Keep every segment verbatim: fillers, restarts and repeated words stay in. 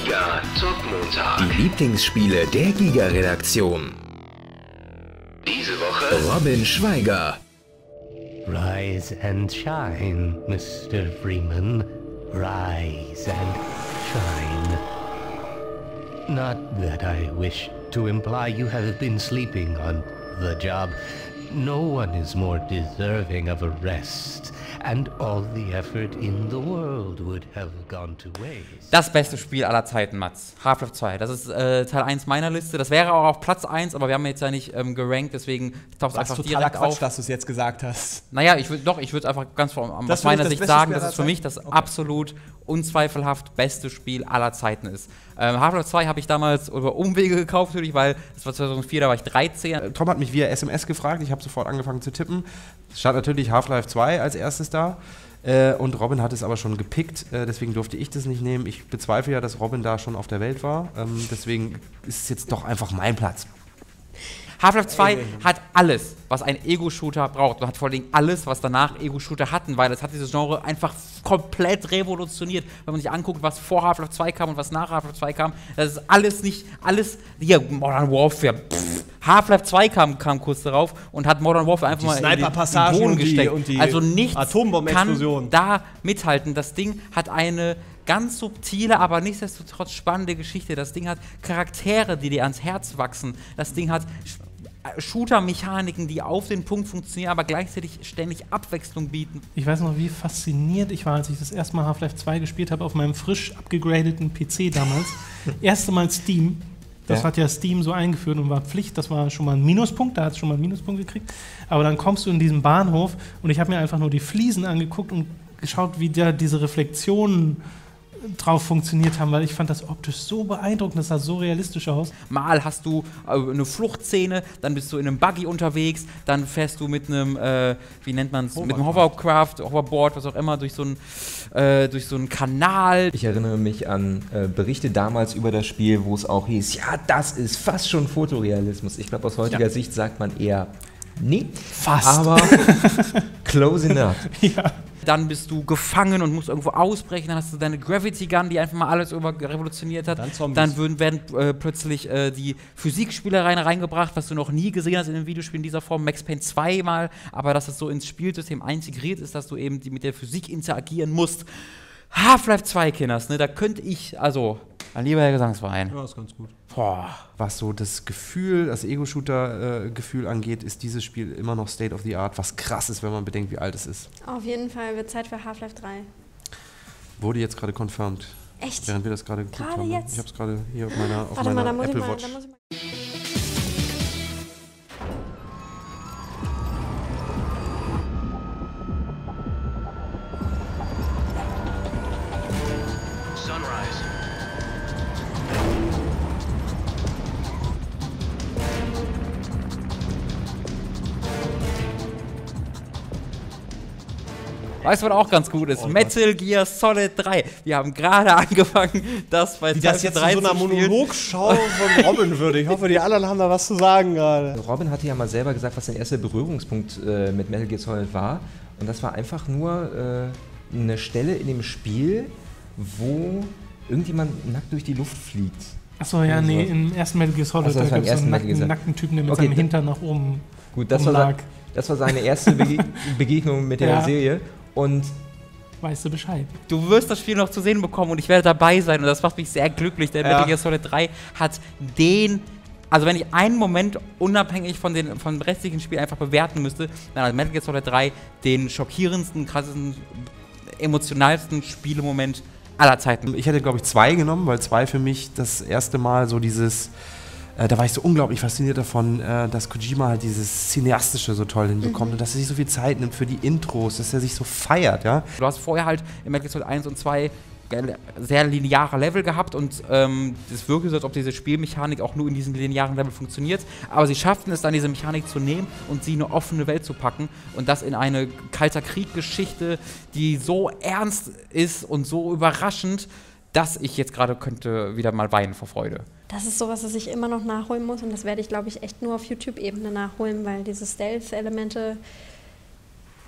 Giga Top Montag. Die Lieblingsspiele der Giga-Redaktion. Diese Woche Robin Schweiger. Rise and shine, Mister Freeman. Rise and shine. Not that I wish to imply you have been sleeping on the job. No one is more deserving of a rest, and all the effort in the world would have gone to waste. Das beste Spiel aller Zeiten, Mats. Half-Life zwei. Das ist äh, Teil eins meiner Liste. Das wäre auch auf Platz eins, aber wir haben jetzt ja nicht ähm, gerankt, deswegen taucht es einfach direkt Quatsch, auf. dass du es jetzt gesagt hast. Naja, ich würde doch, ich würde es einfach ganz von, aus meiner Sicht sagen, dass es für mich das okay. absolut unzweifelhaft beste Spiel aller Zeiten ist. Ähm, Half-Life zwei habe ich damals über Umwege gekauft, natürlich, weil das war zweitausendvier, da war ich dreizehn. Tom hat mich via S M S gefragt, ich habe sofort angefangen zu tippen. Es stand natürlich Half-Life zwei als erstes da. Äh, und Robin hat es aber schon gepickt, äh, deswegen durfte ich das nicht nehmen. Ich bezweifle ja, dass Robin da schon auf der Welt war. Ähm, deswegen ist es jetzt doch einfach mein Platz. Half-Life zwei hat alles, was ein Ego-Shooter braucht. Und hat vor allem alles, was danach Ego-Shooter hatten, weil es hat dieses Genre einfach komplett revolutioniert. Wenn man sich anguckt, was vor Half-Life zwei kam und was nach Half-Life zwei kam, das ist alles nicht, alles, hier, Modern Warfare, Half-Life zwei kam, kam kurz darauf und hat Modern Warfare einfach die mal in den, den Boden gesteckt. Und die also nichts Atombombenexplosion kann da mithalten. Das Ding hat eine ganz subtile, aber nichtsdestotrotz spannende Geschichte. Das Ding hat Charaktere, die dir ans Herz wachsen. Das Ding hat Shooter-Mechaniken, die auf den Punkt funktionieren, aber gleichzeitig ständig Abwechslung bieten. Ich weiß noch, wie fasziniert ich war, als ich das erste Mal Half-Life zwei gespielt habe auf meinem frisch abgegradeten P C damals. Erste Mal Steam. Das ja. hat ja Steam so eingeführt und war Pflicht. Das war schon mal ein Minuspunkt, da hat es schon mal einen Minuspunkt gekriegt. Aber dann kommst du in diesen Bahnhof und ich habe mir einfach nur die Fliesen angeguckt und geschaut, wie da diese Reflexionen drauf funktioniert haben, weil ich fand das optisch so beeindruckend, das sah so realistisch aus. Mal hast du äh, eine Fluchtszene, dann bist du in einem Buggy unterwegs, dann fährst du mit einem, äh, wie nennt man es, mit einem Hovercraft, Hoverboard, was auch immer, durch so einen äh, durch so einen Kanal. Ich erinnere mich an äh, Berichte damals über das Spiel, wo es auch hieß, ja, das ist fast schon Fotorealismus. Ich glaube, aus heutiger ja. Sicht sagt man eher, nee, fast. Aber close enough. Ja. Dann bist du gefangen und musst irgendwo ausbrechen. Dann hast du deine Gravity Gun, die einfach mal alles über revolutioniert hat. Dann, dann würden, werden äh, plötzlich äh, die Physikspielereien reingebracht, was du noch nie gesehen hast in einem Videospiel in dieser Form. Max Payne zwei mal, aber dass es so ins Spielsystem integriert ist, dass du eben die, mit der Physik interagieren musst. Half-Life zwei, Kinders, ne? Da könnte ich, also, ein lieber Herr Gesangsverein. Ja, ist ganz gut. Boah. Was so das Gefühl, das Ego-Shooter-Gefühl äh, angeht, ist dieses Spiel immer noch State of the Art, was krass ist, wenn man bedenkt, wie alt es ist. Auf jeden Fall wird Zeit für Half-Life drei. Wurde jetzt gerade confirmed. Echt? Während wir das gerade geguckt gerade haben. Jetzt? Ich hab's gerade hier auf meiner, auf Warte meiner mal, Apple mal, Watch. Weißt du, was auch ganz gut ist? Oh, Metal Gear Solid drei. Wir haben gerade angefangen, das bei Wie das jetzt in so einer Monologschau von Robin würde. Ich hoffe, die anderen haben da was zu sagen gerade. Robin hatte ja mal selber gesagt, was sein erster Berührungspunkt äh, mit Metal Gear Solid war. Und das war einfach nur äh, eine Stelle in dem Spiel, wo irgendjemand nackt durch die Luft fliegt. Achso, ja, nee, im ersten Metal Gear Solid, Achso, da gab es so einen nackten, nackten Typen, der mit okay, seinem Hintern nach oben gut, das war, das war seine erste Bege Begegnung mit der ja. Serie. Und weißt du Bescheid. Du wirst das Spiel noch zu sehen bekommen und ich werde dabei sein und das macht mich sehr glücklich, denn ja. Metal Gear Solid drei hat den, also wenn ich einen Moment unabhängig von den von dem restlichen Spiel einfach bewerten müsste, dann hat Metal Gear Solid drei den schockierendsten, krassesten, emotionalsten Spielemoment aller Zeiten. Ich hätte, glaube ich, zwei genommen, weil zwei für mich das erste Mal so dieses Äh, da war ich so unglaublich fasziniert davon, äh, dass Kojima halt dieses Cineastische so toll hinbekommt mhm. und dass er sich so viel Zeit nimmt für die Intros, dass er sich so feiert, ja. Du hast vorher halt in Metal Gear Solid eins und zwei sehr lineare Level gehabt und ähm, es wirkte so, als ob diese Spielmechanik auch nur in diesen linearen Level funktioniert, aber sie schafften es dann, diese Mechanik zu nehmen und sie in eine offene Welt zu packen und das in eine Kalter Krieg-Geschichte, die so ernst ist und so überraschend, dass ich jetzt gerade könnte wieder mal weinen vor Freude. Das ist sowas, das ich immer noch nachholen muss und das werde ich, glaube ich, echt nur auf YouTube-Ebene nachholen, weil diese Stealth-Elemente,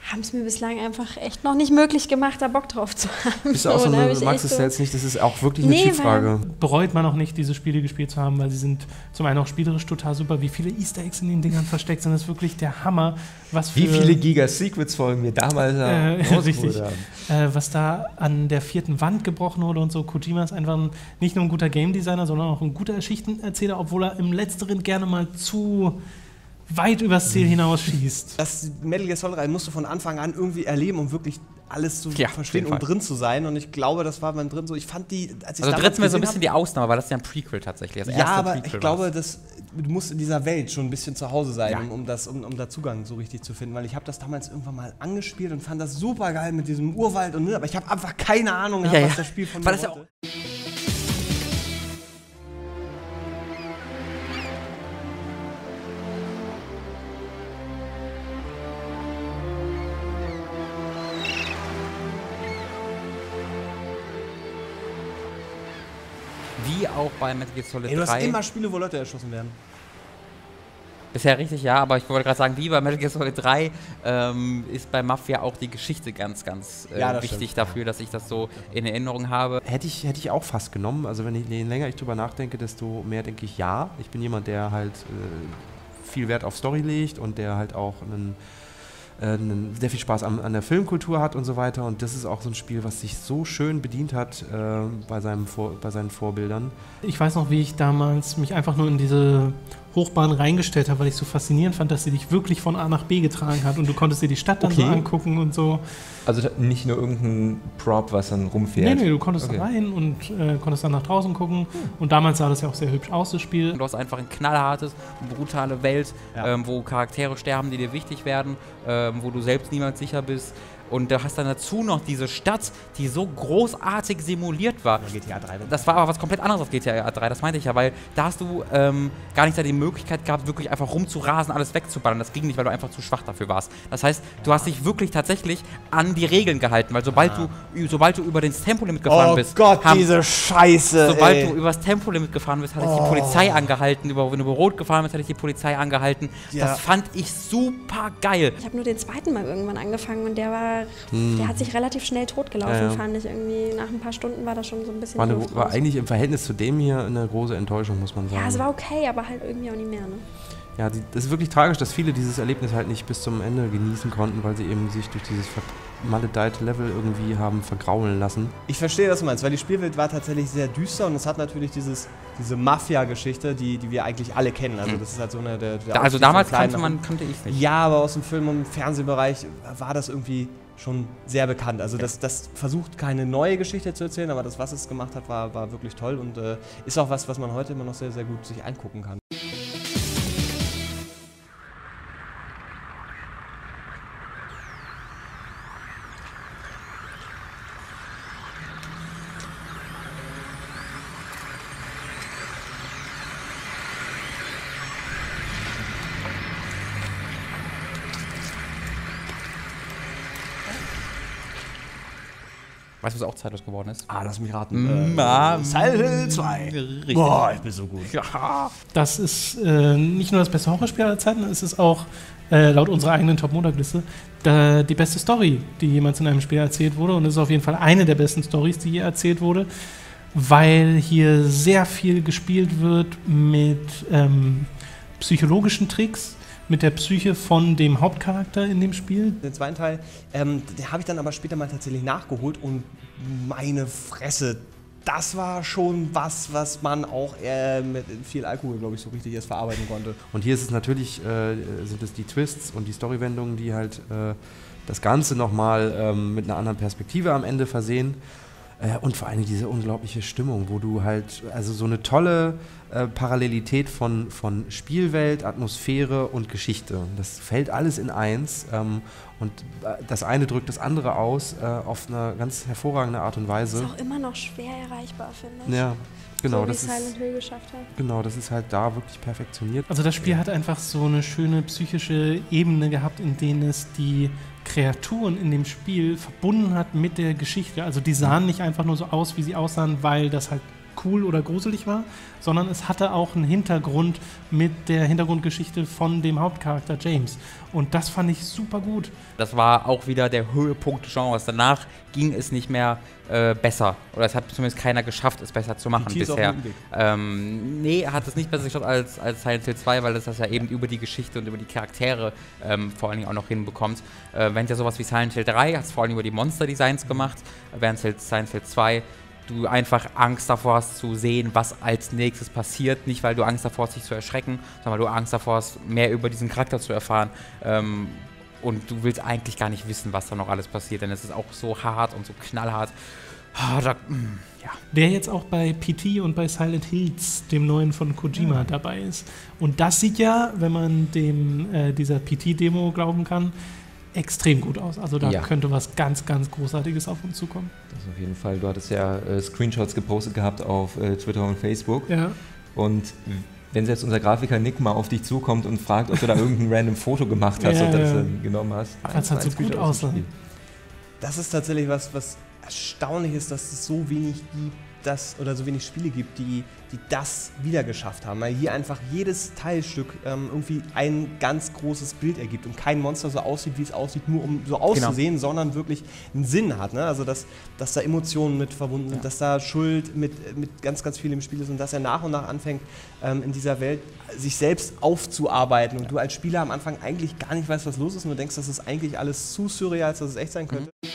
haben es mir bislang einfach echt noch nicht möglich gemacht, da Bock drauf zu haben. Bist du auch so, Und da eine, hab ich magst du echt es so- jetzt nicht? Das ist auch wirklich eine Nee, Typfrage. Bereut man auch nicht, diese Spiele gespielt zu haben, weil sie sind zum einen auch spielerisch total super. Wie viele Easter Eggs in den Dingern versteckt sind, das ist wirklich der Hammer. Was für, Wie viele Giga-Secrets-Folgen wir damals äh, haben. richtig, äh, was da an der vierten Wand gebrochen wurde und so. Kojima ist einfach ein, nicht nur ein guter Game Designer, sondern auch ein guter Geschichtenerzähler, obwohl er im Letzteren gerne mal zu weit übers Ziel hinausschießt. Das Metal Gear Solid drei musst du von Anfang an irgendwie erleben, um wirklich alles zu Ja, verstehen auf jeden und drin zu sein. Und ich glaube, das war beim dritten so. Ich fand die, als ich Also damals drittes wäre so ein gesehen bisschen die Ausnahme, weil das ist ja ein Prequel tatsächlich. Das Ja, erste aber Prequel ich glaube, war's. dass du musst in dieser Welt schon ein bisschen zu Hause sein, Ja. um, um, das, um, um da Zugang so richtig zu finden. Weil ich habe das damals irgendwann mal angespielt und fand das super geil mit diesem Urwald und aber ich habe einfach keine Ahnung, Ja, was ja. das Spiel von Weil mir das ja wollte. Wie auch bei Metal Gear Solid Ey, du hast drei. immer Spiele, wo Leute erschossen werden. Bisher richtig, ja, aber ich wollte gerade sagen, wie bei Metal Gear Solid drei ähm, ist bei Mafia auch die Geschichte ganz, ganz äh, Ja, das wichtig stimmt. dafür, dass ich das so in Erinnerung habe. Hätte ich, hätte ich auch fast genommen. Also wenn ich, je länger ich drüber nachdenke, desto mehr denke ich ja. Ich bin jemand, der halt äh, viel Wert auf Story legt und der halt auch einen, äh, einen sehr viel Spaß an, an der Filmkultur hat und so weiter. Und das ist auch so ein Spiel, was sich so schön bedient hat äh, bei, seinem Vor, bei seinen Vorbildern. Ich weiß noch, wie ich damals mich einfach nur in diese Hochbahn reingestellt habe, weil ich so faszinierend fand, dass sie dich wirklich von A nach B getragen hat und du konntest dir die Stadt dann Okay. so angucken und so. Also nicht nur irgendein Prop, was dann rumfährt. Nee, nee, du konntest Okay. da rein und äh, konntest dann nach draußen gucken. Und damals sah das ja auch sehr hübsch aus, das Spiel. Du hast einfach ein knallhartes, brutale Welt, Ja. ähm, wo Charaktere sterben, die dir wichtig werden, ähm, wo du selbst niemals sicher bist. Und du hast dann dazu noch diese Stadt, die so großartig simuliert war. G T A drei. Das war aber was komplett anderes auf G T A drei, das meinte ich ja, weil da hast du ähm, gar nicht da die Möglichkeit gehabt, wirklich einfach rumzurasen, alles wegzuballern. Das ging nicht, weil du einfach zu schwach dafür warst. Das heißt, du hast dich wirklich tatsächlich an die Regeln gehalten, weil sobald, du, sobald du über das Tempolimit gefahren Oh bist, Gott, haben- diese Scheiße, sobald ey. du übers Tempolimit gefahren bist, hat dich Oh. die Polizei angehalten. Über, wenn du über Rot gefahren bist, hat dich die Polizei angehalten. Ja. Das fand ich super geil. Ich habe nur den zweiten Mal irgendwann angefangen und der war, der hat sich relativ schnell totgelaufen, Ja, ja. fand ich irgendwie. Nach ein paar Stunden war das schon so ein bisschen War, die eine, Luft war raus. eigentlich im Verhältnis zu dem hier eine große Enttäuschung, muss man sagen. Ja, es war okay, aber halt irgendwie auch nicht mehr, ne? Ja, die, das ist wirklich tragisch, dass viele dieses Erlebnis halt nicht bis zum Ende genießen konnten, weil sie eben sich durch dieses vermaledeite Level irgendwie haben vergraulen lassen. Ich verstehe, was du meinst, weil die Spielwelt war tatsächlich sehr düster und es hat natürlich dieses, diese Mafia-Geschichte, die, die wir eigentlich alle kennen. Also das ist halt so eine der, der Da, also Aufstieg damals von kleinen kannte, man, nach- kannte ich es nicht. Ja, aber aus dem Film- und Fernsehbereich war das irgendwie schon sehr bekannt. Also das, das versucht keine neue Geschichte zu erzählen, aber das, was es gemacht hat, war, war wirklich toll und äh, ist auch was, was man heute immer noch sehr, sehr gut sich angucken kann. Weißt du, was auch zeitlos geworden ist? Ah, lass mich raten. Mm, äh, ah, Silent Hill zwei. Richtig. Boah, ich bin so gut. Ja. Das ist äh, nicht nur das beste Horrorspiel aller Zeiten, es ist auch äh, laut unserer eigenen Top-Monat-Liste da, die beste Story, die jemals in einem Spiel erzählt wurde. Und es ist auf jeden Fall eine der besten Stories, die je erzählt wurde, weil hier sehr viel gespielt wird mit ähm, psychologischen Tricks, mit der Psyche von dem Hauptcharakter in dem Spiel. Den zweiten Teil, ähm, den habe ich dann aber später mal tatsächlich nachgeholt und meine Fresse, das war schon was, was man auch äh, mit viel Alkohol, glaube ich, so richtig erst verarbeiten konnte. Und hier ist es natürlich, äh, sind es die Twists und die Storywendungen, die halt äh, das Ganze nochmal ähm, mit einer anderen Perspektive am Ende versehen. Äh, und vor allem diese unglaubliche Stimmung, wo du halt, also so eine tolle äh, Parallelität von, von Spielwelt, Atmosphäre und Geschichte. Das fällt alles in eins ähm, und äh, das eine drückt das andere aus äh, auf eine ganz hervorragende Art und Weise. Ist auch immer noch schwer erreichbar, finde ich. Ja, genau, so wie das Silent ist, Hill geschafft hat. genau, das ist halt da wirklich perfektioniert. Also das Spiel hat einfach so eine schöne psychische Ebene gehabt, in denen es die Kreaturen in dem Spiel verbunden hat mit der Geschichte. Also die sahen nicht einfach nur so aus, wie sie aussahen, weil das halt cool oder gruselig war, sondern es hatte auch einen Hintergrund mit der Hintergrundgeschichte von dem Hauptcharakter James. Und das fand ich super gut. Das war auch wieder der Höhepunkt des Genres. Danach ging es nicht mehr äh, besser. Oder es hat zumindest keiner geschafft, es besser zu machen bisher. Ähm, nee, hat es nicht besser geschafft als, als Silent Hill zwei, weil es das ja eben über die Geschichte und über die Charaktere ähm, vor allen Dingen auch noch hinbekommt. Äh, während ja sowas wie Silent Hill drei hat es vor allem über die Monster-Designs gemacht, während Silent Hill zwei du einfach Angst davor hast zu sehen, was als nächstes passiert. Nicht, weil du Angst davor hast, dich zu erschrecken, sondern weil du Angst davor hast, mehr über diesen Charakter zu erfahren. Ähm, und du willst eigentlich gar nicht wissen, was da noch alles passiert, denn es ist auch so hart und so knallhart. Ah, da, mh, ja. Der jetzt auch bei P T und bei Silent Hills, dem neuen von Kojima, ja. dabei ist. Und das sieht ja, wenn man dem äh, dieser P T-Demo glauben kann, extrem gut aus. Also da ja. könnte was ganz, ganz Großartiges auf uns zukommen. Das auf jeden Fall. Du hattest ja äh, Screenshots gepostet gehabt auf äh, Twitter und Facebook. Ja. Und wenn jetzt unser Grafiker Nick mal auf dich zukommt und fragt, ob du da irgendein random Foto gemacht hast ja, und das ja. dann genommen hast. Das hat so gut aussah. Das ist tatsächlich was, was erstaunlich ist, dass es so wenig gibt, das, oder so wenig Spiele gibt, die, die das wieder geschafft haben. Weil hier einfach jedes Teilstück ähm, irgendwie ein ganz großes Bild ergibt und kein Monster so aussieht, wie es aussieht, nur um so auszusehen, genau. sondern wirklich einen Sinn hat. Ne? Also dass, dass da Emotionen mit verbunden sind, ja. dass da Schuld mit, mit ganz, ganz viel im Spiel ist und dass er nach und nach anfängt, ähm, in dieser Welt sich selbst aufzuarbeiten und ja. du als Spieler am Anfang eigentlich gar nicht weißt, was los ist und du denkst, das ist eigentlich alles zu surreal, als dass es echt sein könnte. Mhm.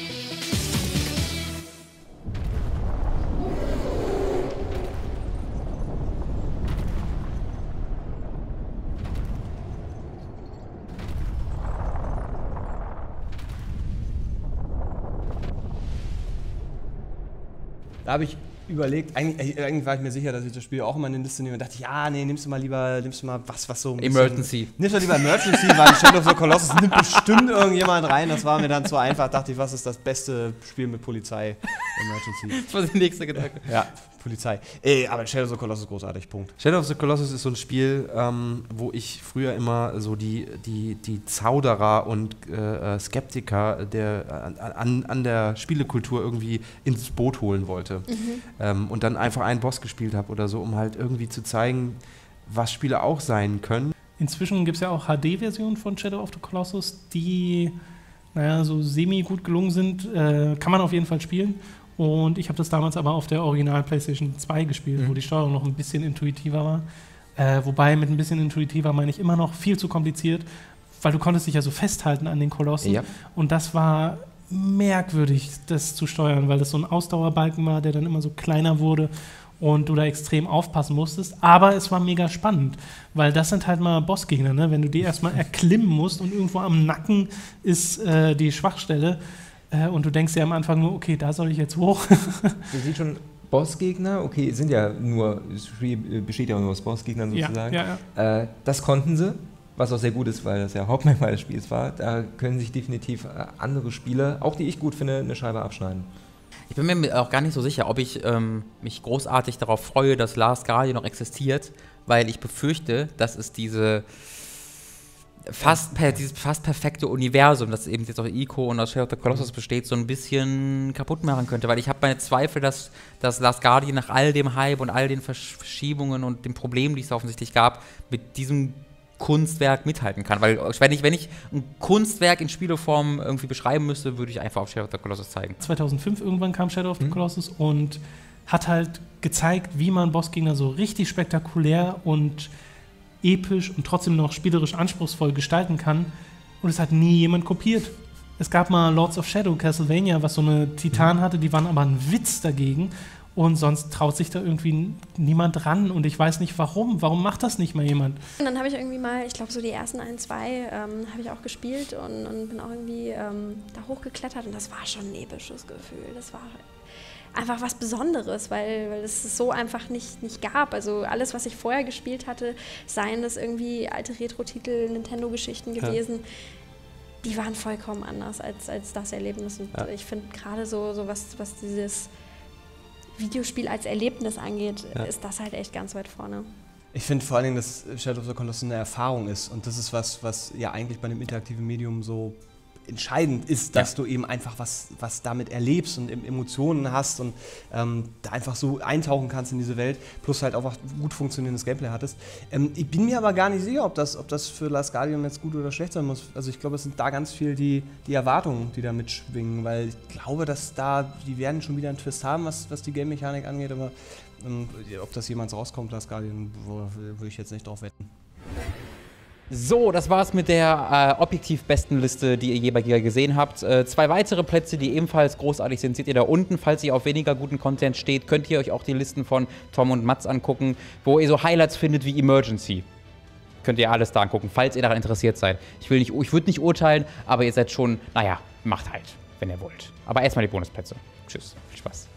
Da habe ich überlegt, eigentlich, eigentlich war ich mir sicher, dass ich das Spiel auch immer in die Liste nehme und dachte, ja, nee, nimmst du mal lieber, nimmst du mal was, was so ein Emergency. Nimmst du lieber Emergency, weil Shadow of the Colossus nimmt bestimmt irgendjemand rein, das war mir dann zu einfach, dachte ich, was ist das beste Spiel mit Polizei? Emergency. Das war der nächste Gedanke. Ja, Polizei. Ey, aber Shadow of the Colossus ist großartig, Punkt. Shadow of the Colossus ist so ein Spiel, ähm, wo ich früher immer so die, die, die Zauderer und äh, Skeptiker der, an, an der Spielekultur irgendwie ins Boot holen wollte. Mhm. Ähm, und dann einfach einen Boss gespielt habe oder so, um halt irgendwie zu zeigen, was Spiele auch sein können. Inzwischen gibt es ja auch H D-Versionen von Shadow of the Colossus, die, naja, so semi-gut gelungen sind. Äh, kann man auf jeden Fall spielen. Und ich habe das damals aber auf der Original PlayStation zwei gespielt, mhm. wo die Steuerung noch ein bisschen intuitiver war. Äh, wobei mit ein bisschen intuitiver meine ich immer noch viel zu kompliziert, weil du konntest dich ja so festhalten an den Kolossen. Ja. Und das war merkwürdig, das zu steuern, weil das so ein Ausdauerbalken war, der dann immer so kleiner wurde und du da extrem aufpassen musstest. Aber es war mega spannend, weil das sind halt mal Bossgegner, ne? Wenn du die erstmal erklimmen musst und irgendwo am Nacken ist äh, die Schwachstelle. Und du denkst dir am Anfang nur, okay, da soll ich jetzt hoch. Du siehst schon, Bossgegner, okay, sind ja nur, das Spiel besteht ja nur aus Bossgegnern sozusagen. Ja, ja, ja. Äh, das konnten sie, was auch sehr gut ist, weil das ja Hauptmerkmal des Spiels war. Da können sich definitiv andere Spiele, auch die ich gut finde, eine Scheibe abschneiden. Ich bin mir auch gar nicht so sicher, ob ich ähm, mich großartig darauf freue, dass Last Guardian noch existiert, weil ich befürchte, dass es diese Fast, per, dieses fast perfekte Universum, das eben jetzt auch Ico und aus Shadow of the Colossus besteht, so ein bisschen kaputt machen könnte. Weil ich habe meine Zweifel, dass, dass Last Guardian nach all dem Hype und all den Verschiebungen und den Problemen, die es offensichtlich gab, mit diesem Kunstwerk mithalten kann. Weil wenn ich, wenn ich ein Kunstwerk in Spieleform irgendwie beschreiben müsste, würde ich einfach auf Shadow of the Colossus zeigen. zweitausendfünf irgendwann kam Shadow of the Colossus mhm. und hat halt gezeigt, wie man Bossgegner so richtig spektakulär und episch und trotzdem noch spielerisch anspruchsvoll gestalten kann. Und es hat nie jemand kopiert. Es gab mal Lords of Shadow, Castlevania, was so eine Titan hatte, die waren aber ein Witz dagegen. Und sonst traut sich da irgendwie niemand ran. Und ich weiß nicht, warum. Warum macht das nicht mal jemand? Und dann habe ich irgendwie mal, ich glaube so die ersten ein, zwei ähm, habe ich auch gespielt und, und bin auch irgendwie ähm, da hochgeklettert. Und das war schon ein episches Gefühl. Das war einfach was Besonderes, weil, weil es so einfach nicht, nicht gab. Also alles, was ich vorher gespielt hatte, seien das irgendwie alte Retro-Titel, Nintendo-Geschichten gewesen, ja. die waren vollkommen anders als, als das Erlebnis. Und ja. ich finde gerade so, so was, was dieses Videospiel als Erlebnis angeht, ja. ist das halt echt ganz weit vorne. Ich finde vor allen Dingen, dass Shadow of the Colossus eine Erfahrung ist und das ist was, was ja eigentlich bei einem interaktiven Medium so entscheidend ist, dass Ja. du eben einfach was, was damit erlebst und Emotionen hast und ähm, da einfach so eintauchen kannst in diese Welt, plus halt auch gut funktionierendes Gameplay hattest. Ähm, ich bin mir aber gar nicht sicher, ob das, ob das für Last Guardian jetzt gut oder schlecht sein muss. Also ich glaube, es sind da ganz viel die, die Erwartungen, die da mitschwingen, weil ich glaube, dass da, die werden schon wieder einen Twist haben, was, was die Game-Mechanik angeht, aber ähm, ob das jemals rauskommt, Last Guardian, würde ich jetzt nicht drauf wetten. So, das war's mit der äh, objektiv besten Liste, die ihr je bei Giga gesehen habt. Äh, zwei weitere Plätze, die ebenfalls großartig sind, seht ihr da unten. Falls ihr auf weniger guten Content steht, könnt ihr euch auch die Listen von Tom und Mats angucken, wo ihr so Highlights findet wie Emergency. Könnt ihr alles da angucken, falls ihr daran interessiert seid. Ich, will nicht, ich würde nicht urteilen, aber ihr seid schon, naja, macht halt, wenn ihr wollt. Aber erstmal die Bonusplätze. Tschüss, viel Spaß.